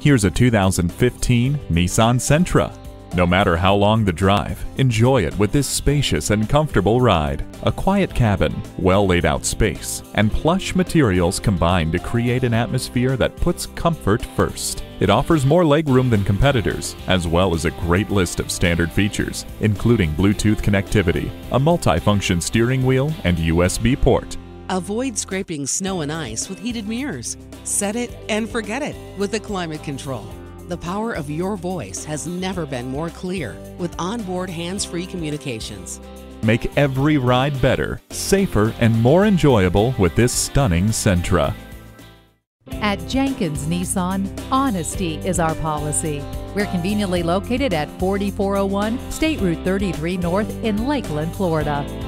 Here's a 2015 Nissan Sentra. No matter how long the drive, enjoy it with this spacious and comfortable ride. A quiet cabin, well laid out space, and plush materials combine to create an atmosphere that puts comfort first. It offers more legroom than competitors, as well as a great list of standard features, including Bluetooth connectivity, a multi-function steering wheel, and USB port. Avoid scraping snow and ice with heated mirrors. Set it and forget it with the climate control. The power of your voice has never been more clear with onboard hands-free communications. Make every ride better, safer, and more enjoyable with this stunning Sentra. At Jenkins Nissan, honesty is our policy. We're conveniently located at 4401 State Route 33 North in Lakeland, Florida.